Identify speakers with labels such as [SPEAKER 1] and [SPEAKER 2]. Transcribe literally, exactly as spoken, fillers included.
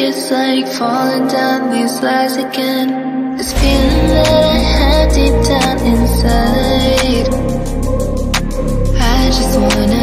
[SPEAKER 1] it's like falling down these lies again. This feeling that I have deep down inside, I just wanna